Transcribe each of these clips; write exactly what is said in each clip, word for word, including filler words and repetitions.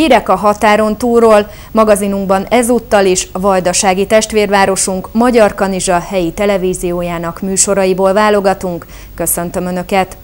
Hírek a határon túlról, magazinunkban ezúttal is vajdasági testvérvárosunk Magyar Kanizsa helyi televíziójának műsoraiból válogatunk. Köszöntöm Önöket!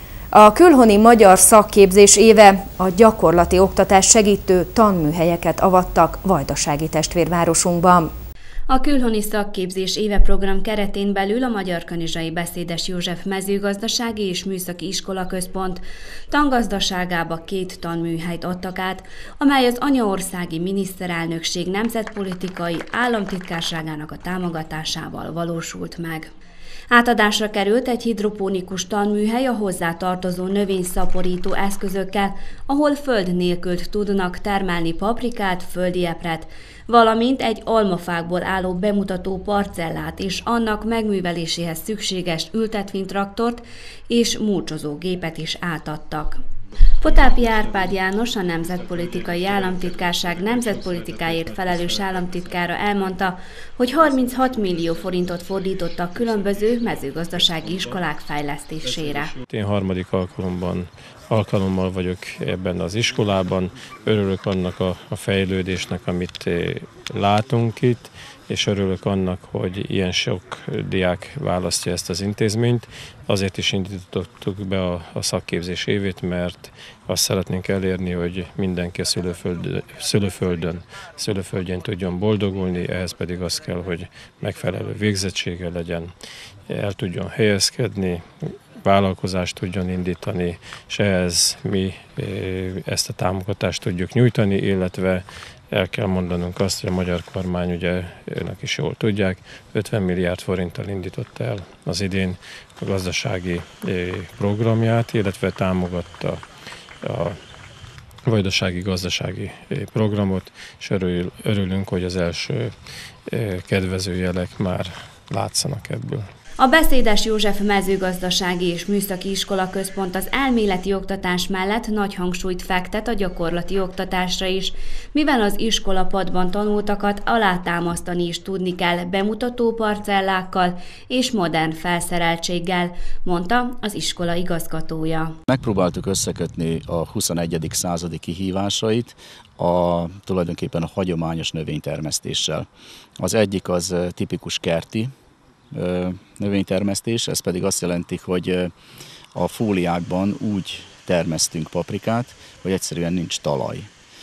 A Külhoni Magyar Szakképzés éve a gyakorlati oktatás segítő tanműhelyeket avattak vajdasági testvérvárosunkban. A Külhoni Szakképzés éve program keretén belül a Magyar Kanizsai Beszédes József Mezőgazdasági és Műszaki Iskola Központ tangazdaságába két tanműhelyt adtak át, amely az anyaországi miniszterelnökség nemzetpolitikai államtitkárságának a támogatásával valósult meg. Átadásra került egy hidroponikus tanműhely a hozzá tartozó növényszaporító eszközökkel, ahol föld nélkül tudnak termelni paprikát, földiepret, valamint egy almafákból álló bemutató parcellát és annak megműveléséhez szükséges ültetvénytraktort és mulcsozó gépet is átadtak. Potápi Árpád János, a Nemzetpolitikai Államtitkárság nemzetpolitikáért felelős államtitkára elmondta, hogy harminchat millió forintot fordítottak különböző mezőgazdasági iskolák fejlesztésére. Én harmadik alkalomban, alkalommal vagyok ebben az iskolában, örülök annak a, a fejlődésnek, amit látunk itt, és örülök annak, hogy ilyen sok diák választja ezt az intézményt. Azért is indítottuk be a, a szakképzés évét, mert azt szeretnénk elérni, hogy mindenki a szülőföld, szülőföldön, szülőföldjén tudjon boldogulni, ehhez pedig az kell, hogy megfelelő végzettsége legyen, el tudjon helyezkedni, vállalkozást tudjon indítani, és ehhez mi ezt a támogatást tudjuk nyújtani, illetve el kell mondanunk azt, hogy a magyar kormány, ugye önök is jól tudják, ötven milliárd forinttal indította el az idén a gazdasági programját, illetve támogatta a vajdasági gazdasági programot, és örül, örülünk, hogy az első kedvező jelek már látszanak ebből. A Beszédes József Mezőgazdasági és Műszaki Iskola Központ az elméleti oktatás mellett nagy hangsúlyt fektet a gyakorlati oktatásra is, mivel az iskolapadban tanultakat alátámasztani is tudni kell bemutató parcellákkal és modern felszereltséggel, mondta az iskola igazgatója. Megpróbáltuk összekötni a huszonegyedik századi kihívásait a tulajdonképpen a hagyományos növénytermesztéssel. Az egyik az tipikus kerti növénytermesztés, ez pedig azt jelenti, hogy a fóliákban úgy termesztünk paprikát, hogy egyszerűen nincs talaj.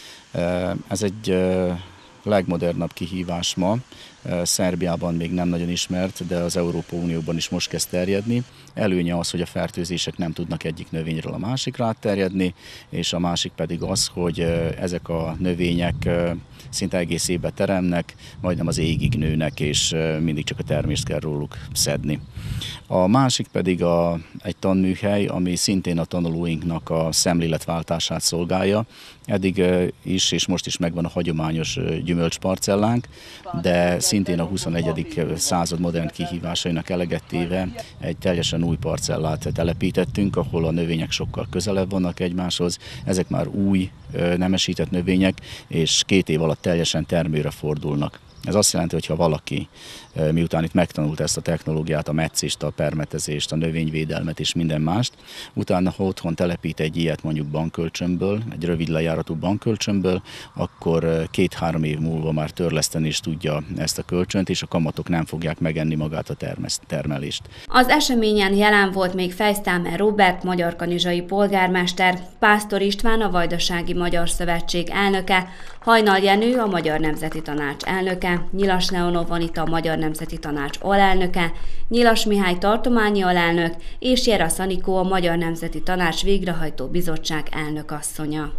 Ez egy legmodernabb kihívás ma, Szerbiában még nem nagyon ismert, de az Európai Unióban is most kezd terjedni. Előnye az, hogy a fertőzések nem tudnak egyik növényről a másikra átterjedni, és a másik pedig az, hogy ezek a növények szinte egész évben teremnek, majdnem az égig nőnek, és mindig csak a termést kell róluk szedni. A másik pedig a, egy tanműhely, ami szintén a tanulóinknak a szemléletváltását szolgálja. Eddig is, és most is megvan a hagyományos gyümölcsparcellánk, de szintén a huszonegyedik század modern kihívásainak eleget téve egy teljesen új parcellát telepítettünk, ahol a növények sokkal közelebb vannak egymáshoz. Ezek már új, nemesített növények, és két év alatt teljesen termőre fordulnak. Ez azt jelenti, hogy ha valaki, miután itt megtanult ezt a technológiát, a metszést, a permetezést, a növényvédelmet és minden mást, utána ha otthon telepít egy ilyet mondjuk bankkölcsönből, egy rövid lejáratú bankkölcsönből, akkor két-három év múlva már törleszteni is tudja ezt a kölcsönt, és a kamatok nem fogják megenni magát a termelést. Az eseményen jelen volt még Fejsztámer Róbert, magyarkanizsai polgármester, Pásztor István, a Vajdasági Magyar Szövetség elnöke, Hajnal Jenő, a Magyar Nemzeti Tanács elnöke, Nyilas Leonov Anita, a Magyar Nemzeti Tanács alelnöke, Nyilas Mihály tartományi alelnök és Jerasz Anikó, a Magyar Nemzeti Tanács végrehajtó bizottság elnökasszonya.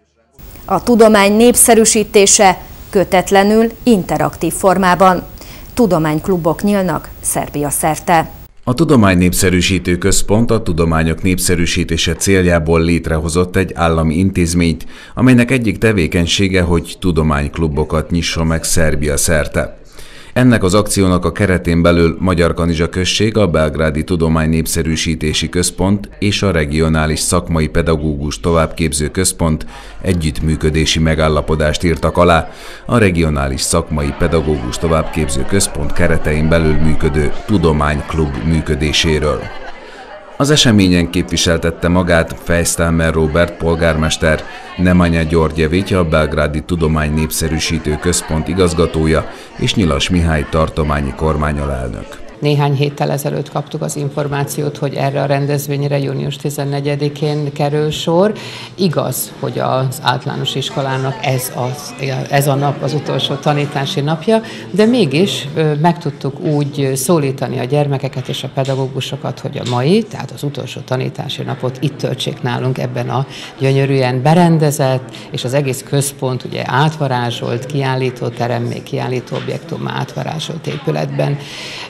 A tudomány népszerűsítése kötetlenül, interaktív formában. Tudományklubok nyílnak Szerbia szerte. A Tudomány Népszerűsítő Központ a tudományok népszerűsítése céljából létrehozott egy állami intézményt, amelynek egyik tevékenysége, hogy tudományklubokat nyisson meg Szerbia szerte. Ennek az akciónak a keretén belül Magyar Kanizsa község, a Belgrádi Tudomány Népszerűsítési Központ és a Regionális Szakmai Pedagógus Továbbképző Központ együttműködési megállapodást írtak alá a Regionális Szakmai Pedagógus Továbbképző Központ keretein belül működő tudományklub működéséről. Az eseményen képviseltette magát Fejsztámer Róbert polgármester, Nemanja Györgyevitya, a Belgrádi Tudomány Népszerűsítő Központ igazgatója és Nyilas Mihály tartományi kormányalelnök. Néhány héttel ezelőtt kaptuk az információt, hogy erre a rendezvényre június tizennegyedikén kerül sor. Igaz, hogy az általános iskolának ez, az, ez a nap az utolsó tanítási napja, de mégis meg tudtuk úgy szólítani a gyermekeket és a pedagógusokat, hogy a mai, tehát az utolsó tanítási napot itt töltsék nálunk ebben a gyönyörűen berendezett, és az egész központ ugye átvarázsolt, kiállítóterem, még kiállító objektum átvarázsolt épületben.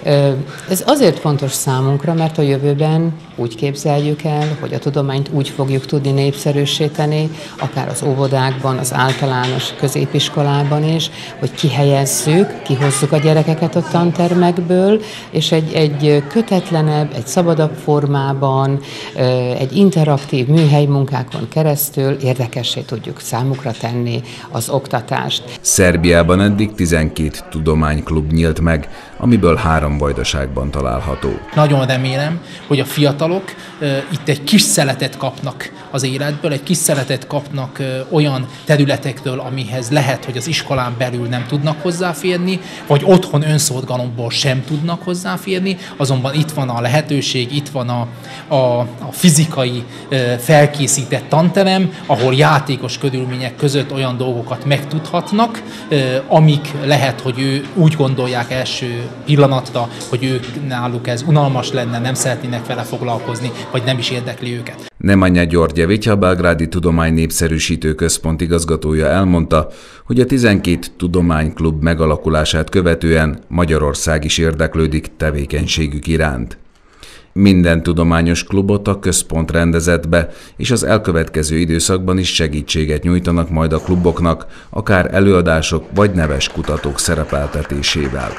Ez azért fontos számunkra, mert a jövőben úgy képzeljük el, hogy a tudományt úgy fogjuk tudni népszerűsíteni, akár az óvodákban, az általános középiskolában is, hogy kihelyezzük, kihozzuk a gyerekeket a tantermekből, és egy, egy kötetlenebb, egy szabadabb formában, egy interaktív műhelymunkákon keresztül érdekessé tudjuk számukra tenni az oktatást. Szerbiában eddig tizenkét tudományklub nyílt meg, amiből három Vajdaságban található. Nagyon remélem, hogy a fiatalok uh, itt egy kis szeletet kapnak az életből, egy kis szeletet kapnak uh, olyan területektől, amihez lehet, hogy az iskolán belül nem tudnak hozzáférni, vagy otthon önszorgalomból sem tudnak hozzáférni, azonban itt van a lehetőség, itt van a, a, a fizikai uh, felkészített tanterem, ahol játékos körülmények között olyan dolgokat megtudhatnak, uh, amik lehet, hogy ő úgy gondolják első pillanatra, hogy ők náluk ez unalmas lenne, nem szeretnének vele foglalkozni, vagy nem is érdekli őket. Nemanja Györgyevitya, a Belgrádi Tudomány Népszerűsítő Központ igazgatója elmondta, hogy a tizenkét tudományklub megalakulását követően Magyarország is érdeklődik tevékenységük iránt. Minden tudományos klubot a központ rendezett be, és az elkövetkező időszakban is segítséget nyújtanak majd a kluboknak, akár előadások vagy neves kutatók szerepeltetésével.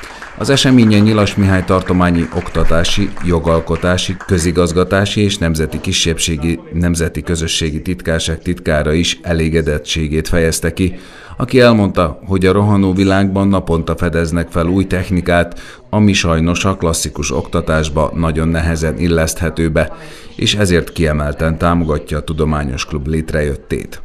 Az eseményen Nyilas Mihály tartományi oktatási, jogalkotási, közigazgatási és nemzeti kisebbségi nemzeti közösségi titkárság titkára is elégedettségét fejezte ki, aki elmondta, hogy a rohanó világban naponta fedeznek fel új technikát, ami sajnos a klasszikus oktatásba nagyon nehezen illeszthető be, és ezért kiemelten támogatja a tudományos klub létrejöttét.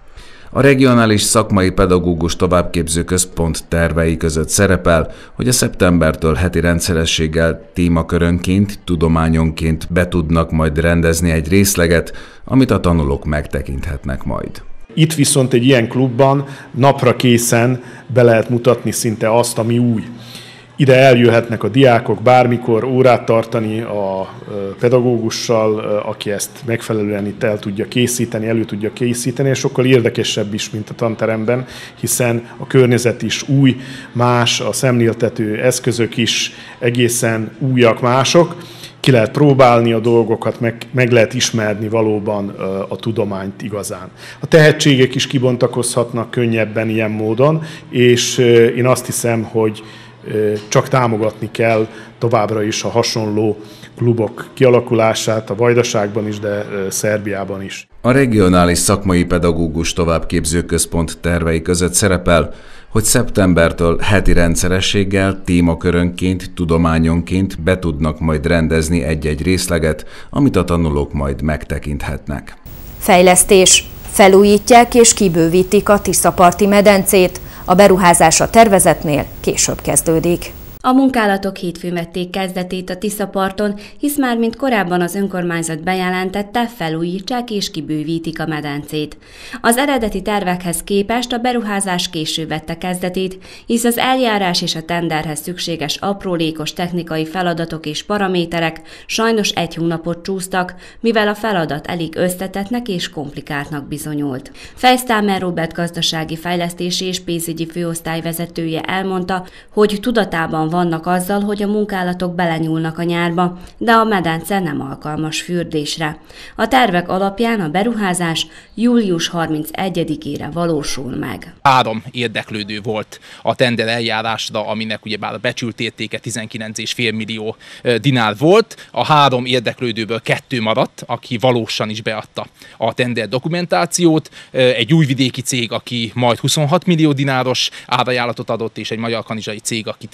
A regionális szakmai pedagógus továbbképző központ tervei között szerepel, hogy a szeptembertől heti rendszerességgel témakörönként, tudományonként be tudnak majd rendezni egy részleget, amit a tanulók megtekinthetnek majd. Itt viszont egy ilyen klubban napra készen be lehet mutatni szinte azt, ami új. Ide eljöhetnek a diákok bármikor órát tartani a pedagógussal, aki ezt megfelelően itt el tudja készíteni, elő tudja készíteni, és sokkal érdekesebb is, mint a tanteremben, hiszen a környezet is új, más, a szemléltető eszközök is egészen újak, mások. Ki lehet próbálni a dolgokat, meg, meg lehet ismerni valóban a tudományt igazán. A tehetségek is kibontakozhatnak könnyebben ilyen módon, és én azt hiszem, hogy csak támogatni kell továbbra is a hasonló klubok kialakulását a Vajdaságban is, de Szerbiában is. A regionális szakmai pedagógus továbbképző központ tervei között szerepel, hogy szeptembertől heti rendszerességgel, témakörönként, tudományonként be tudnak majd rendezni egy-egy részleget, amit a tanulók majd megtekinthetnek. Fejlesztés. Felújítják és kibővítik a Tiszaparti medencét. A beruházás a tervezetnél később kezdődik. A munkálatok hétfőn vették kezdetét a Tiszaparton, hisz már mint korábban az önkormányzat bejelentette, felújítsák és kibővítik a medencét. Az eredeti tervekhez képest a beruházás később vette kezdetét, hisz az eljárás és a tenderhez szükséges aprólékos technikai feladatok és paraméterek sajnos egy hónapot csúsztak, mivel a feladat elég összetettnek és komplikáltnak bizonyult. Fejsztámer Róbert gazdasági fejlesztési és pénzügyi főosztály vezetője elmondta, hogy tudatában vannak azzal, hogy a munkálatok belenyúlnak a nyárba, de a medence nem alkalmas fürdésre. A tervek alapján a beruházás július harmincegyedikére valósul meg. Három érdeklődő volt a tender eljárásra, aminek ugyebár a becsült értéke tizenkilenc egész öt millió dinár volt. A három érdeklődőből kettő maradt, aki valósan is beadta a tender dokumentációt. Egy újvidéki cég, aki majd huszonhat millió dináros árajánlatot adott, és egy magyar kanizsai cég, aki tizenhat millió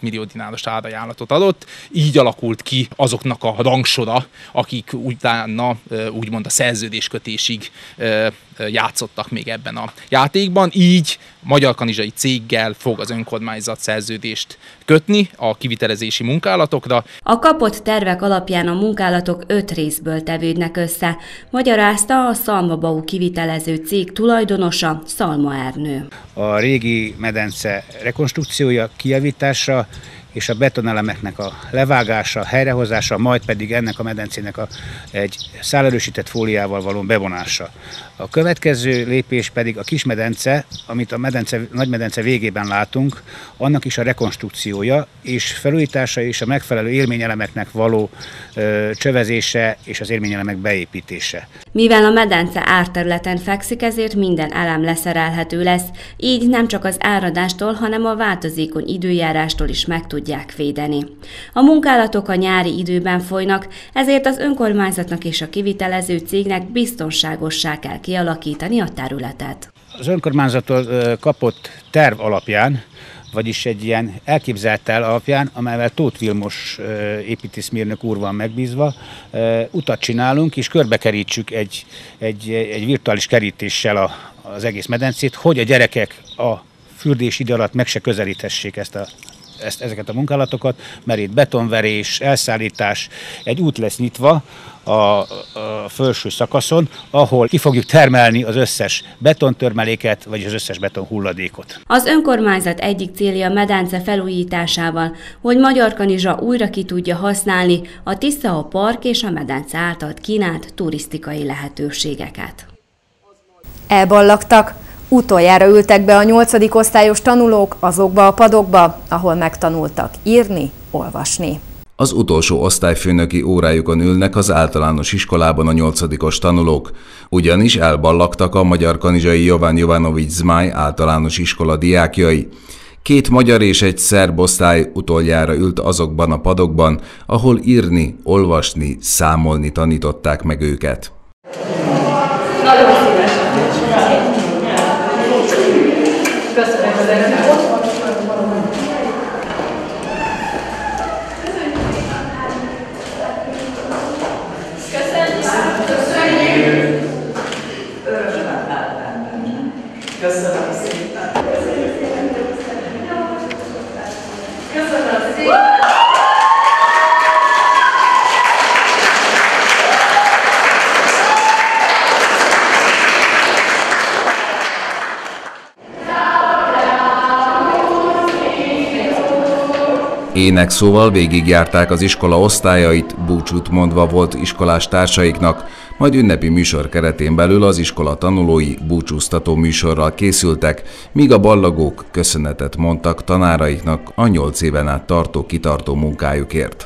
millió dináros árajánlatot adott. Így alakult ki azoknak a rangsora, akik utána úgymond a szerződéskötésig játszottak még ebben a játékban. Így magyarkanizsai céggel fog az önkormányzat szerződést kötni a kivitelezési munkálatokra. A kapott tervek alapján a munkálatok öt részből tevődnek össze, magyarázta a Szalmabau kivitelező cég tulajdonosa, Szalma Ernő. A régi medence rekonstrukciója, kijavítása és a betonelemeknek a levágása, helyrehozása, majd pedig ennek a medencének a, egy szálerősített fóliával való bevonása. A következő lépés pedig a kismedence, amit a medence, nagymedence végében látunk, annak is a rekonstrukciója és felújítása és a megfelelő élményelemeknek való ö, csövezése és az élményelemek beépítése. Mivel a medence árterületen fekszik, ezért minden elem leszerelhető lesz, így nem csak az áradástól, hanem a változékony időjárástól is meg tudják védeni. A munkálatok a nyári időben folynak, ezért az önkormányzatnak és a kivitelező cégnek biztonságossá kell kialakítani a területet. Az önkormányzattól kapott terv alapján, vagyis egy ilyen elképzelt terv alapján, amelyvel Tóth Vilmos építészmérnök úr van megbízva, utat csinálunk és körbekerítsük egy, egy, egy virtuális kerítéssel a, az egész medencét, hogy a gyerekek a fürdés idő alatt meg se közelíthessék ezt a Ezt, ezeket a munkálatokat, mert itt betonverés, elszállítás, egy út lesz nyitva a, a felső szakaszon, ahol ki fogjuk termelni az összes betontörmeléket, vagy az összes beton hulladékot. Az önkormányzat egyik célja a medence felújításával, hogy Magyarkanizsa újra ki tudja használni a Tisza park és a medence által kínált turisztikai lehetőségeket. Elballagtak. Utoljára ültek be a nyolcadik osztályos tanulók azokba a padokba, ahol megtanultak írni, olvasni. Az utolsó osztályfőnöki órájukon ülnek az általános iskolában a nyolcadikos tanulók, ugyanis elballagtak a magyarkanizsai Jovan Jovanovics Zmáj általános iskola diákjai. Két magyar és egy szerb osztály utoljára ült azokban a padokban, ahol írni, olvasni, számolni tanították meg őket. Nagyon szívesen. Köszönöm az előtt. Köszönöm szépen. Köszönöm szépen. Énekszóval végigjárták az iskola osztályait, búcsút mondva volt iskolás társaiknak, majd ünnepi műsor keretén belül az iskola tanulói búcsúztató műsorral készültek, míg a ballagók köszönetet mondtak tanáraiknak a nyolc éven át tartó kitartó munkájukért.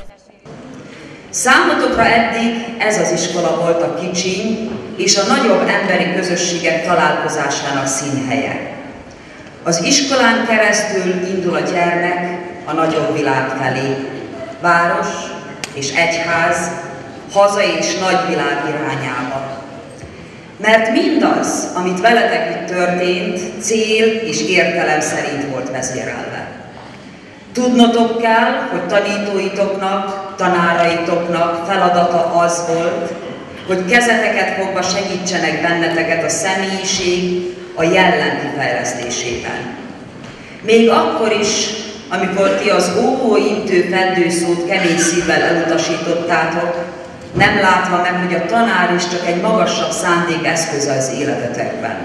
Számotokra eddig ez az iskola volt a kicsi és a nagyobb emberi közösségek találkozásának színhelye. Az iskolán keresztül indul a gyermek a nagyobb világ felé, város és egyház, haza és nagyvilág irányába. Mert mindaz, amit veletek itt történt, cél és értelem szerint volt vezérelve. Tudnotok kell, hogy tanítóitoknak, tanáraitoknak feladata az volt, hogy kezeteket fogva segítsenek benneteket a személyiség, a jellem kifejlesztésében. Még akkor is, amikor ti az óvóintő feddőszót kemény szívvel elutasítottátok, nem látva meg, hogy a tanár is csak egy magasabb szándék eszköze az életetekben.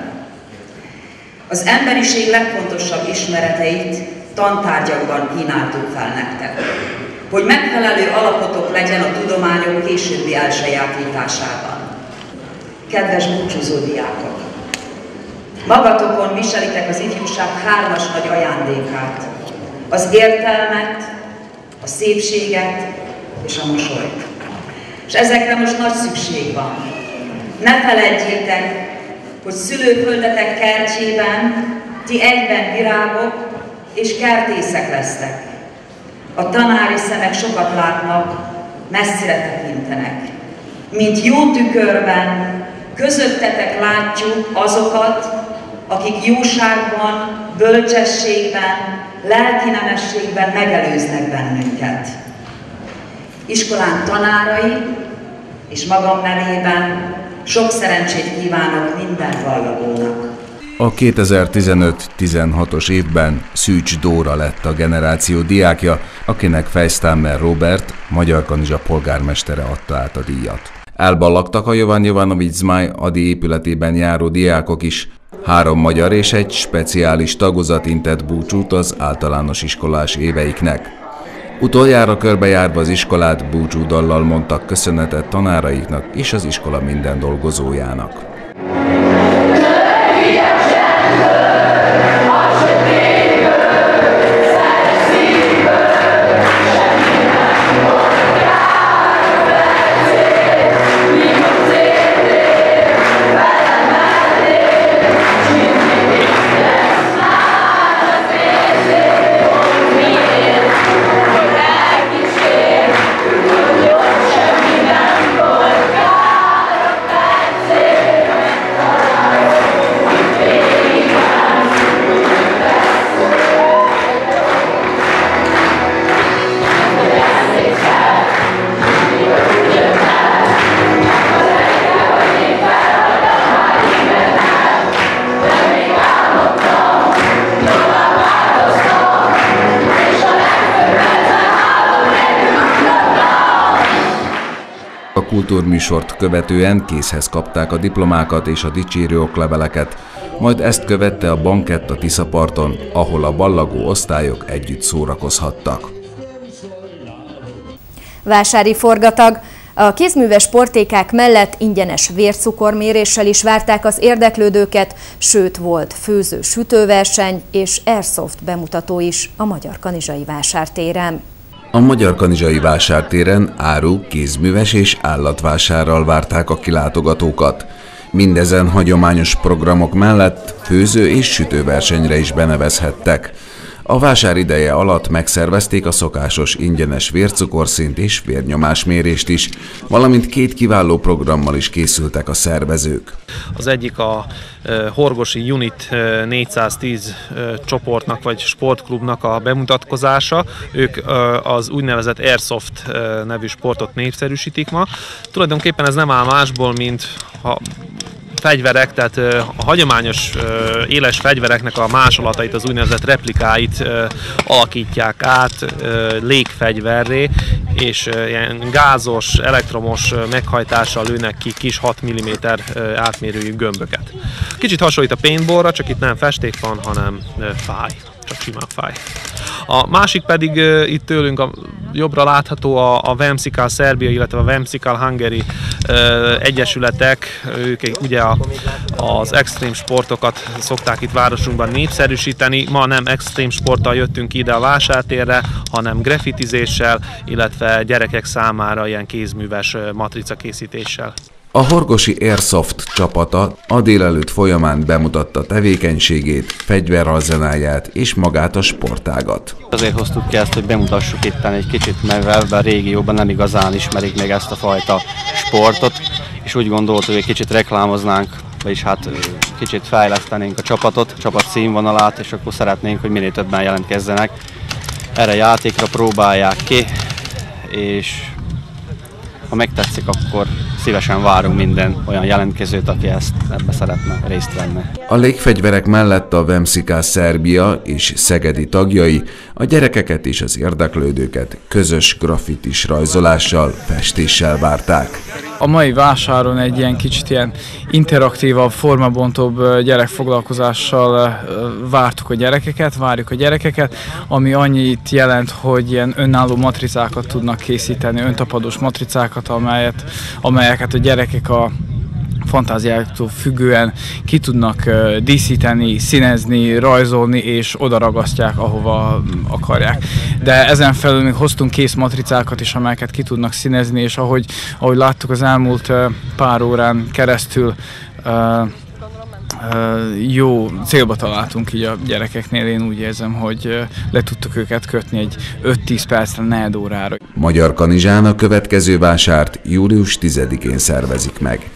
Az emberiség legfontosabb ismereteit tantárgyakban kínáltuk fel nektek, hogy megfelelő alapotok legyen a tudományok későbbi elsajátításában. Kedves búcsúzó diákok! Magatokon viselitek az ifjúság hármas nagy ajándékát, az értelmet, a szépséget és a mosolyt. És ezekre most nagy szükség van. Ne feledjétek, hogy szülőföldetek kertjében ti egyben virágok és kertészek lesztek. A tanári szemek sokat látnak, messzire tekintenek. Mint jó tükörben közöttetek látjuk azokat, akik jóságban, bölcsességben, lelki nemességben megelőznek bennünket. Iskolánk tanárai és magam nevében sok szerencsét kívánok minden ballagónak. A kétezer-tizenöt-tizenhatos évben Szűcs Dóra lett a generáció diákja, akinek Fejsztámer Róbert, Magyarkanizsa polgármestere adta át a díjat. Elballagtak a Jovan Jovanovics Zmaj adi épületében járó diákok is. Három magyar és egy speciális tagozat intett búcsút az általános iskolás éveiknek. Utoljára körbejárva az iskolát búcsúdallal mondtak köszönetet tanáraiknak és az iskola minden dolgozójának. A kultúrműsort követően kézhez kapták a diplomákat és a dicsérő okleveleket, majd ezt követte a bankett a Tiszaparton, ahol a ballagó osztályok együtt szórakozhattak. Vásári forgatag. A kézműves portékák mellett ingyenes vércukorméréssel is várták az érdeklődőket, sőt volt főző-sütőverseny és airsoft bemutató is a Magyarkanizsai vásártéren. A Magyarkanizsai vásártéren áru, kézműves és állatvásárral várták a kilátogatókat. Mindezen hagyományos programok mellett főző- és sütőversenyre is benevezhettek. A vásár ideje alatt megszervezték a szokásos ingyenes vércukorszint és vérnyomásmérést is, valamint két kiváló programmal is készültek a szervezők. Az egyik a Horgosi Unit négyszáztíz csoportnak vagy sportklubnak a bemutatkozása. Ők az úgynevezett Airsoft nevű sportot népszerűsítik ma. Tulajdonképpen ez nem áll másból, mint ha fegyverek, tehát a hagyományos éles fegyvereknek a másolatait, az úgynevezett replikáit alakítják át légfegyverré, és ilyen gázos, elektromos meghajtással lőnek ki kis hat milliméter átmérőjű gömböket. Kicsit hasonlít a paintballra, csak itt nem festék van, hanem fáj. Csak simán fáj. A másik pedig uh, itt tőlünk a jobbra látható a, a Vemsikal Szerbia, illetve a Vemsikal Hungary uh, egyesületek. Ők ugye a, az extrém sportokat szokták itt városunkban népszerűsíteni. Ma nem extrém sporttal jöttünk ide a vásártérre, hanem graffitizéssel, illetve gyerekek számára ilyen kézműves matrica készítéssel. A Horgosi Airsoft csapata a délelőtt folyamán bemutatta tevékenységét, fegyverarzenáját és magát a sportágat. Azért hoztuk ki ezt, hogy bemutassuk itten egy kicsit, mert a régióban nem igazán ismerik még ezt a fajta sportot, és úgy gondoltuk, hogy egy kicsit reklámoznánk, vagyis hát kicsit fejlesztenénk a csapatot, a csapat színvonalát, és akkor szeretnénk, hogy minél többen jelentkezzenek. Erre játékra próbálják ki, és ha megtetszik, akkor szívesen várunk minden olyan jelentkezőt, aki ezt ebbe szeretne részt venni. A légfegyverek mellett a Vemsikal Szerbia és szegedi tagjai a gyerekeket és az érdeklődőket közös graffitis rajzolással, festéssel várták. A mai vásáron egy ilyen kicsit ilyen interaktívabb, formabontóbb gyerekfoglalkozással vártuk a gyerekeket, várjuk a gyerekeket, ami annyit jelent, hogy ilyen önálló matricákat tudnak készíteni, öntapadós matricákat, amelyet, amelyeket a gyerekek a fantáziáktól függően ki tudnak uh, díszíteni, színezni, rajzolni, és oda ragasztják, ahova akarják. De ezen felül még hoztunk kész matricákat is, amelyeket ki tudnak színezni, és ahogy, ahogy láttuk az elmúlt uh, pár órán keresztül, uh, Uh, jó célba találtunk így a gyerekeknél, én úgy érzem, hogy uh, le tudtuk őket kötni egy öt-tíz percre, negyed órára. Magyarkanizsán a következő vásárt július tizedikén szervezik meg.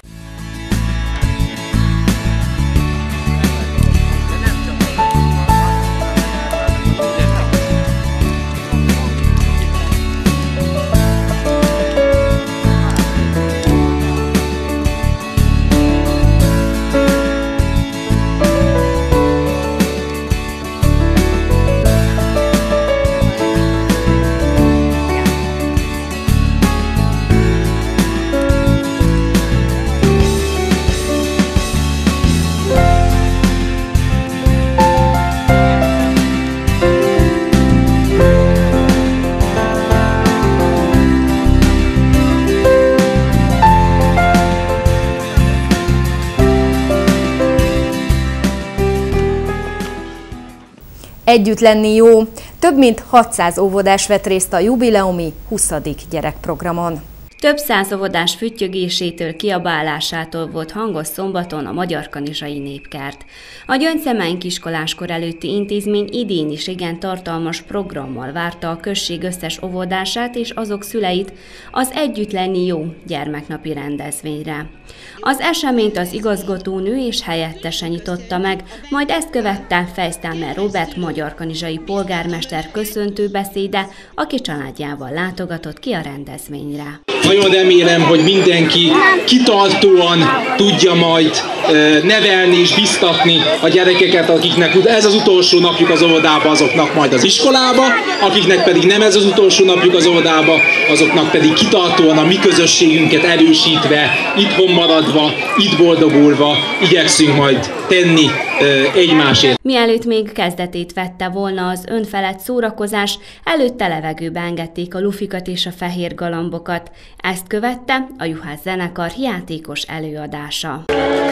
Együtt lenni jó. Több mint hatszáz óvodás vett részt a jubileumi huszadik gyerekprogramon. Több száz óvodás füttyögésétől, kiabálásától volt hangos szombaton a Magyarkanizsai Népkert. A Gyöngyszemány kiskoláskor előtti intézmény idén is igen tartalmas programmal várta a község összes óvodását és azok szüleit az Együtt lenni jó gyermeknapi rendezvényre. Az eseményt az igazgatónő és helyettese nyitotta meg, majd ezt követte Fejsztámer Róbert magyarkanizsai polgármester köszöntő beszéde, aki családjával látogatott ki a rendezvényre. Nagyon remélem, hogy mindenki kitartóan tudja majd nevelni és biztatni a gyerekeket, akiknek ez az utolsó napjuk az óvodába, azoknak majd az iskolába, akiknek pedig nem ez az utolsó napjuk az óvodába, azoknak pedig kitartóan a mi közösségünket erősítve, itthon maradva, itt boldogulva igyekszünk majd tenni egymásért. Mielőtt még kezdetét vette volna az önfelett szórakozás, előtte levegőbe engedték a lufikat és a fehér galambokat. Ezt követte a Juhász zenekar játékos előadása.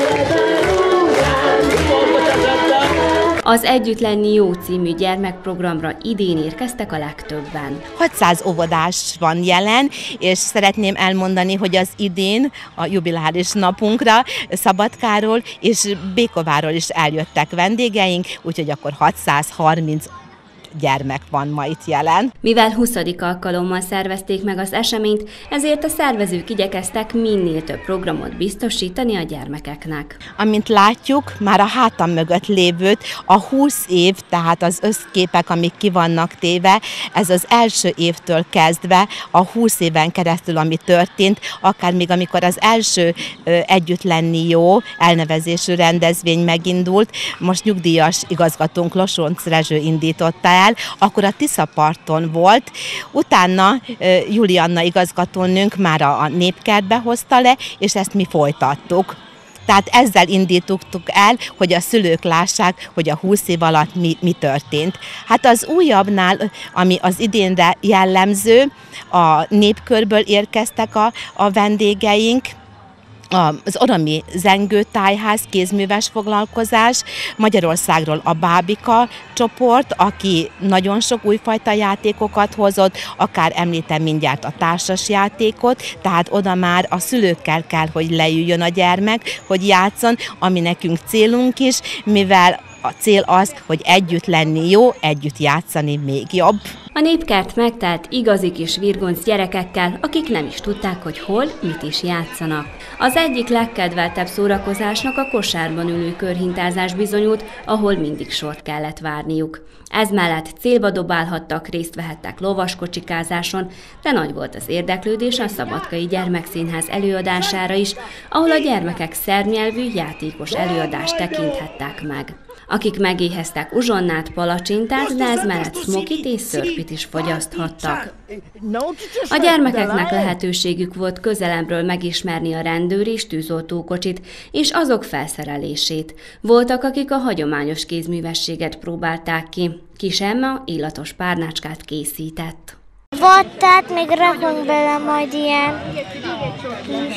Az Együtt lenni jó című gyermekprogramra idén érkeztek a legtöbben. hatszáz óvodás van jelen, és szeretném elmondani, hogy az idén a jubiláris napunkra Szabadkáról és Békováról is eljöttek vendégeink, úgyhogy akkor hatszázharminc gyermek van ma itt jelen. Mivel huszadik alkalommal szervezték meg az eseményt, ezért a szervezők igyekeztek minél több programot biztosítani a gyermekeknek. Amint látjuk, már a hátam mögött lévőt, a húsz év, tehát az összképek, amik ki vannak téve, ez az első évtől kezdve a húsz éven keresztül, ami történt, akár még amikor az első Együtt lenni jó elnevezésű rendezvény megindult, most nyugdíjas igazgatónk Losonc Rezső indította el, akkor a Tiszaparton volt, utána Julianna igazgatónőnk már a Népkertbe hozta le, és ezt mi folytattuk. Tehát ezzel indítottuk el, hogy a szülők lássák, hogy a húsz év alatt mi, mi történt. Hát az újabbnál, ami az idénre jellemző, a Népkörből érkeztek a, a vendégeink, az Orami Zengőtájház kézműves foglalkozás, Magyarországról a Bábika csoport, aki nagyon sok újfajta játékokat hozott, akár említem mindjárt a társas játékot, tehát oda már a szülőkkel kell, hogy leüljön a gyermek, hogy játszon, ami nekünk célunk is, mivel a cél az, hogy együtt lenni jó, együtt játszani még jobb. A Népkert megtelt igazi kis virgonc gyerekekkel, akik nem is tudták, hogy hol, mit is játszanak. Az egyik legkedveltebb szórakozásnak a kosárban ülő körhintázás bizonyult, ahol mindig sort kellett várniuk. Ez mellett célba dobálhattak, részt vehettek lovaskocsikázáson, de nagy volt az érdeklődés a Szabadkai Gyermekszínház előadására is, ahol a gyermekek szerbnyelvű játékos előadást tekinthettek meg. Akik megéheztek uzsonnát, palacsintát, de ez mellett smokit és szörpit is fogyaszthattak. A gyermekeknek lehetőségük volt közelebbről megismerni a rendőr és tűzoltókocsit, és azok felszerelését. Voltak, akik a hagyományos kézművességet próbálták ki. Kis Emma illatos párnácskát készített. Vattát még rakunk bele majd ilyen kis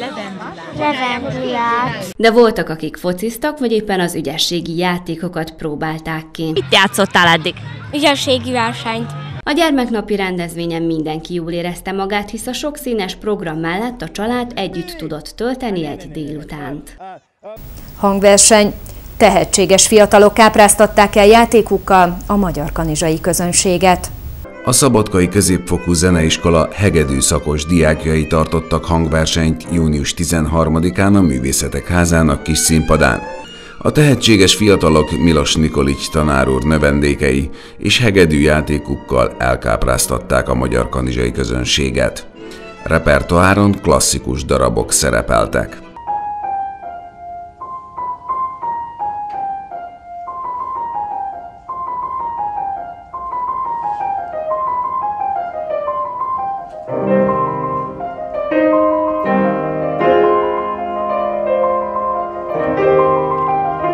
levendulát. De voltak, akik fociztak, vagy éppen az ügyességi játékokat próbálták ki. Mit játszottál eddig? Ügyességi versenyt. A gyermeknapi rendezvényen mindenki jól érezte magát, hisz a sokszínes program mellett a család együtt tudott tölteni egy délutánt. Hangverseny. Tehetséges fiatalok kápráztatták el játékukkal a magyarkanizsai közönséget. A Szabadkai Középfokú Zeneiskola hegedű szakos diákjai tartottak hangversenyt június tizenharmadikán a Művészetek Házának kis színpadán. A tehetséges fiatalok Milos Nikolics tanár úr növendékei és hegedű játékukkal elkápráztatták a magyarkanizsai közönséget. Repertoáron klasszikus darabok szerepeltek.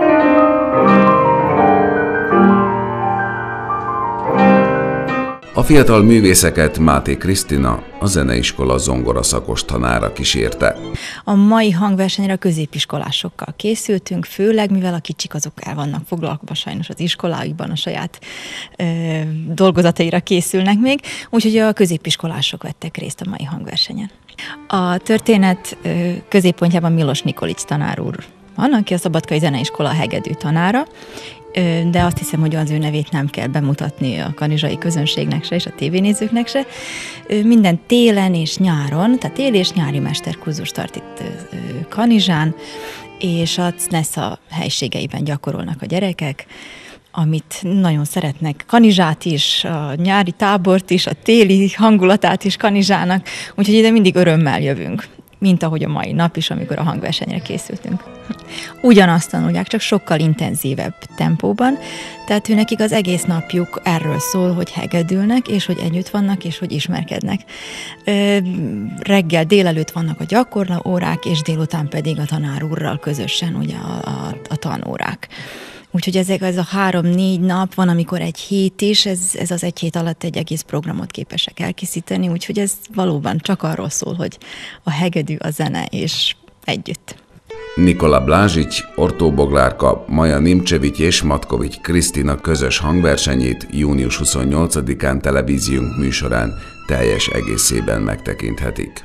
A fiatal művészeket Máté Krisztina, a zeneiskola zongora szakos tanára kísérte. A mai hangversenyre a középiskolásokkal készültünk, főleg mivel a kicsik azok el vannak foglalkozva sajnos az iskoláikban, a saját ö, dolgozataira készülnek még, úgyhogy a középiskolások vettek részt a mai hangversenyen. A történet ö, középpontjában Milos Nikolics tanár úr van, aki a Szabadkai Zeneiskola hegedű tanára, de azt hiszem, hogy az ő nevét nem kell bemutatni a kanizsai közönségnek se, és a tévénézőknek se. Minden télen és nyáron, tehát tél és nyári mesterkurzus tart itt Kanizsán, és a Cnesza helységeiben gyakorolnak a gyerekek, amit nagyon szeretnek. Kanizsát is, a nyári tábort is, a téli hangulatát is Kanizsának, úgyhogy ide mindig örömmel jövünk, mint ahogy a mai nap is, amikor a hangversenyre készültünk. Ugyanazt tanulják, csak sokkal intenzívebb tempóban, tehát őnekik az egész napjuk erről szól, hogy hegedülnek, és hogy együtt vannak, és hogy ismerkednek. Reggel, délelőtt vannak a gyakorló órák, és délután pedig a tanár úrral közösen ugye a, a, a tanórák. Úgyhogy ezek, ez a három-négy nap van, amikor egy hét is, ez, ez az egy hét alatt egy egész programot képesek elkészíteni, úgyhogy ez valóban csak arról szól, hogy a hegedű, a zene és együtt. Nikola Blázsics, Ortó Boglárka, Maja Nimcsevics és Matkovics Krisztina közös hangversenyét június huszonnyolcadikán televíziónk műsorán teljes egészében megtekinthetik.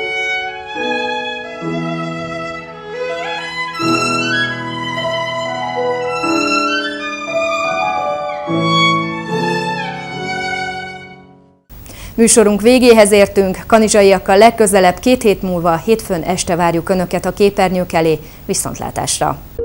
Műsorunk végéhez értünk, kanizsaiakkal legközelebb két hét múlva hétfőn este várjuk Önöket a képernyők elé. Viszontlátásra!